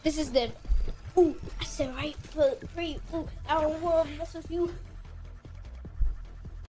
This is the. Ooh, I said right foot free. Ooh, I don't wanna mess with you.